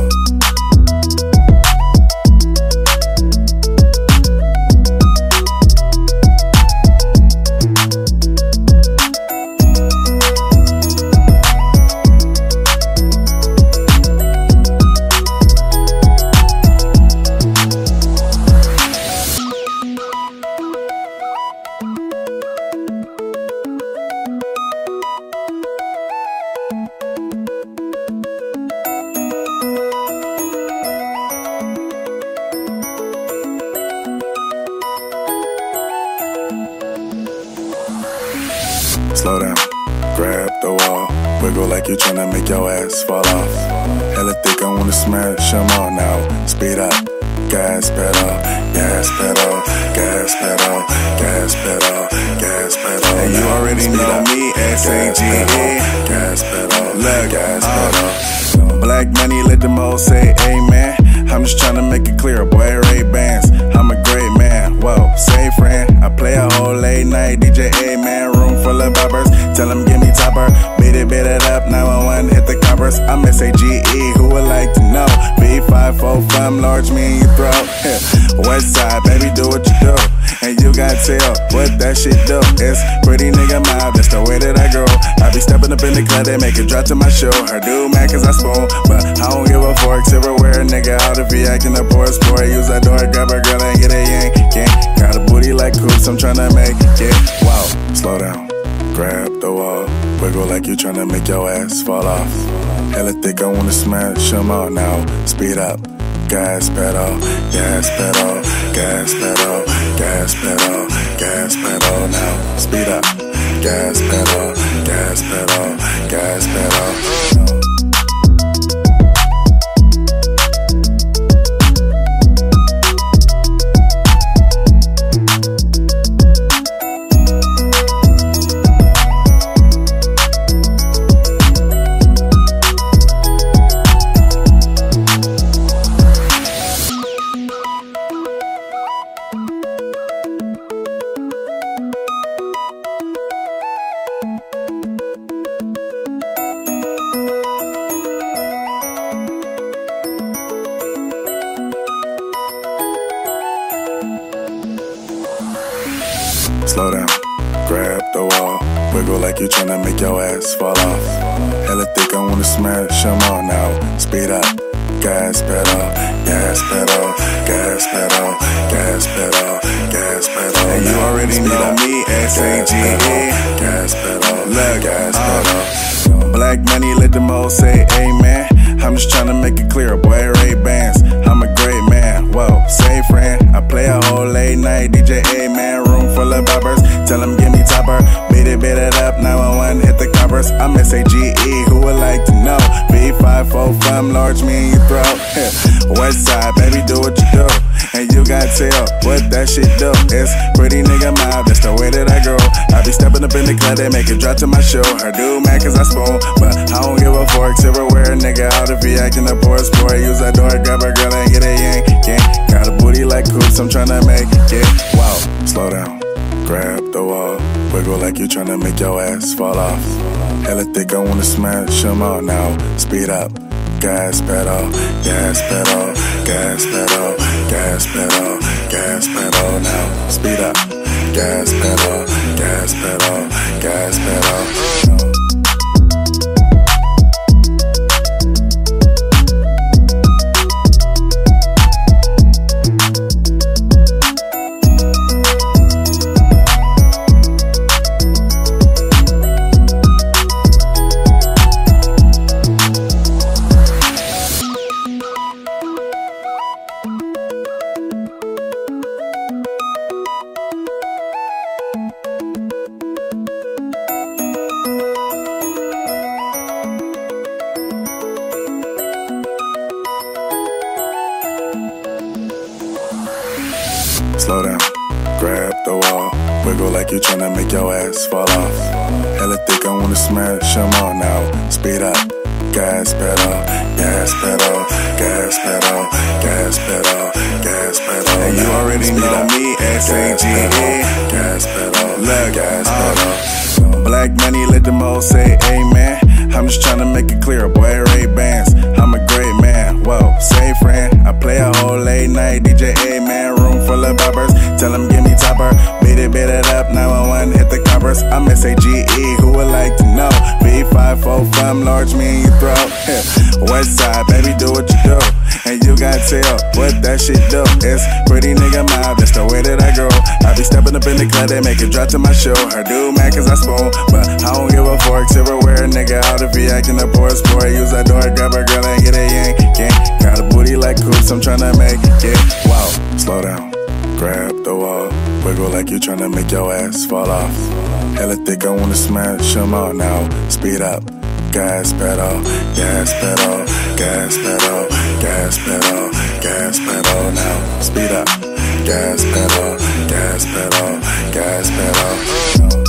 Slow down, grab the wall, wiggle like you're tryna make your ass fall off. Hella thick, I wanna smash them all now. Speed up, gas pedal, gas pedal, gas pedal, gas pedal, gas pedal. And you already already know me, S-A-G-E. Gas pedal, Look, gas pedal. Black money, let them all say amen. I'm just tryna make it clear, boy, Ray-Bans. I'm a great man, whoa, say friend. I play a whole late night DJ, man. Room full of boppers, tell them give me topper. Beat it up, 911, hit the coppers. I'm S-A-G-E, who would like to know? B545, large me in your throat. West side, baby, do what you do. And you got tell what that shit do. It's pretty nigga mild, that's the way that I grow. I be stepping up in the club, they make it drop to my show. Her do mad cause I spoon, but I don't give a fork. Silverware, nigga, out if he acting a poor sport. Use that door, grab a girl and get a yank. Got a booty like coops, I'm tryna make it. Wow, slow down, grab the wall, wiggle like you tryna make your ass fall off. Hella thick, I wanna smash them all now. Speed up, gas pedal, gas pedal, gas pedal, gas pedal, gas pedal now. Speed up, gas pedal, gas pedal, gas pedal. Slow down, grab the wall, wiggle like you tryna make your ass fall off. Hella thick, I wanna smash them all now. Speed up, gas pedal, gas pedal, gas pedal, gas pedal, gas pedal. And you already know me, S-A-G-E. Gas pedal, look, gas pedal. Black money, let them all say amen. I'm just tryna make it clear, boy, Ray-Bans. I'm a great man, whoa, say friend. I play a whole late night DJ, man. Room full of boppers, tell them give me topper. Beat it up, 911, hit the coppers. I'm S-A-G-E, who would like to know? B545, large me in your throat. West side, baby, do what you do. And you got tell what that shit do. It's pretty nigga mild, that's the way that I grow. I be stepping up in the club, they make it drop to my show. Her do mad cause I spoon, but I don't give a fork. Silverware, nigga, out if he acting a poor sport. Use that door, grab a girl and get a yank. Got a booty like coops, I'm tryna make it. Wow, slow down, grab the wall, wiggle like you tryna make your ass fall off. Hella thick, I wanna smash them all now. Speed up, gas pedal, gas pedal, gas pedal, gas pedal, gas pedal now. Speed up, gas pedal, gas pedal, gas pedal. Slow down, grab the wall, wiggle like you tryna make your ass fall off. Hella thick, I wanna smash them all now. Speed up, gas pedal, gas pedal, gas pedal, gas pedal, gas pedal. And you already know me, S-A-G-E. Gas pedal, look, gas pedal. Black money, let them all say amen. I'm just tryna make it clear, boy, Ray-Bans. I'm a great man, whoa, say friend. I play a whole late night DJ, man. Room full of boppers, tell them give me topper. Beat it up, 911, hit the coppers. I'm S-A-G-E, who would like to know? B545, large me in your throat. West side, baby, do what you do. And you got tell what that shit do. It's pretty nigga mild, that's the way that I grow. I be stepping up in the club, they make it drop to my show. Her do mad cause I spoon, but I don't give a fork. Silverware, nigga, out if he acting a poor sport. Use that door, grab a girl and get a yank. Got a booty like coops, I'm tryna make it. Wow, slow down, grab the wall, wiggle like you tryna make your ass fall off. Hella thick, I wanna smash them all now. Speed up, gas pedal, gas pedal, gas pedal, gas pedal, gas pedal now. Speed up, gas pedal, gas pedal, gas pedal.